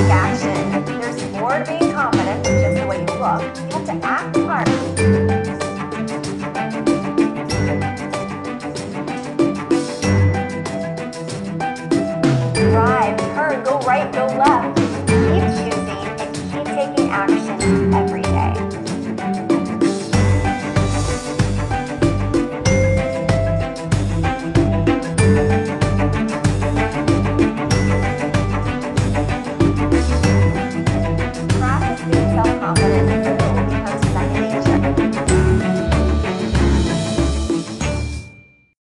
take action. There's more to being confident than just the way you look. You have to act the part.